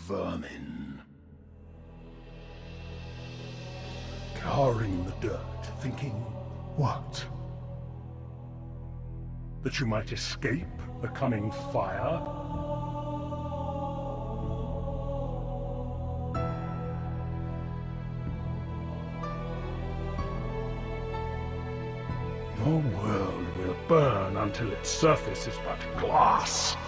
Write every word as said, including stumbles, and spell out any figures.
vermin. Cowering in the dirt, thinking, what? That you might escape the coming fire? Your world will burn until its surface is but glass.